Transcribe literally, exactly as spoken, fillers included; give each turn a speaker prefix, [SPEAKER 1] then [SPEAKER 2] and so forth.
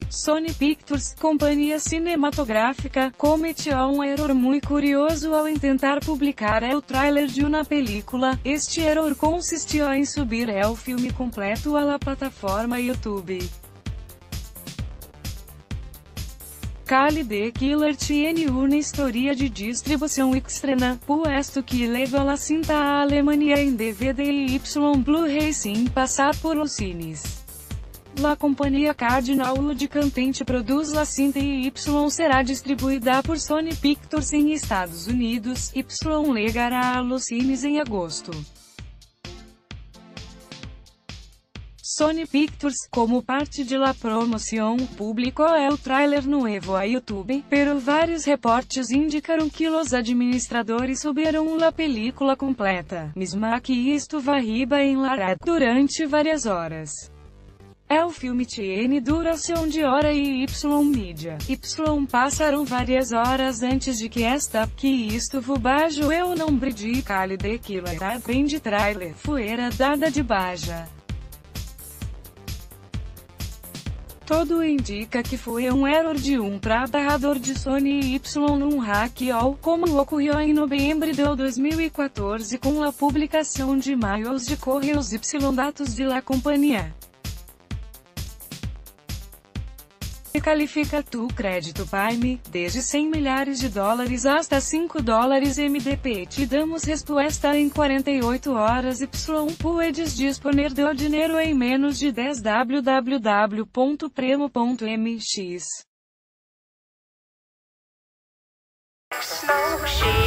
[SPEAKER 1] Sony Pictures, companhia cinematográfica, cometeu um erro muito curioso ao tentar publicar o trailer de uma película. Este erro consistiu em subir o filme completo à plataforma YouTube. Cali The Killer tiene una historia de distribuição externa, puesto que levou a cinta à Alemanha em D V D e Y Blu-ray sem passar por os cines. La companhia Cardinal de Cantante produz a cinta e Y será distribuída por Sony Pictures em Estados Unidos. Y llegará a los cines em agosto. Sony Pictures, como parte de la promoção, publicou o trailer nuevo a YouTube, pero vários reportes indicaram que os administradores subiram a película completa, mesmo que isto varriba em la red durante várias horas. O filme tiene duração de hora e Y mídia. Y passaram várias horas antes de que esta, que isto bajo o nombre de Cali The Killer, a bem de trailer, fuera dada de baja. Todo indica que foi um erro de um trabalhador de Sony Y num hackeo, como ocorreu em novembro de dois mil e quatorze com a publicação de mails de correios Y dados de la companhia. Califica tu crédito Prime, desde cem milhares de dólares hasta cinco dólares M D P. Te damos resposta em quarenta e oito horas. Y puedes disponer do dinheiro em menos de dez. w w w ponto premo ponto m x